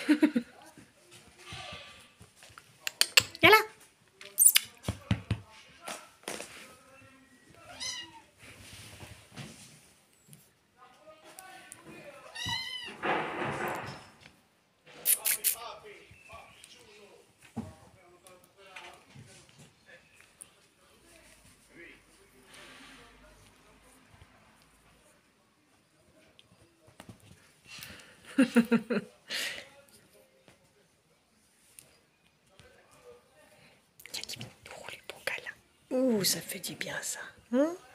Viens là. Ouh, ça fait du bien ça. Hein?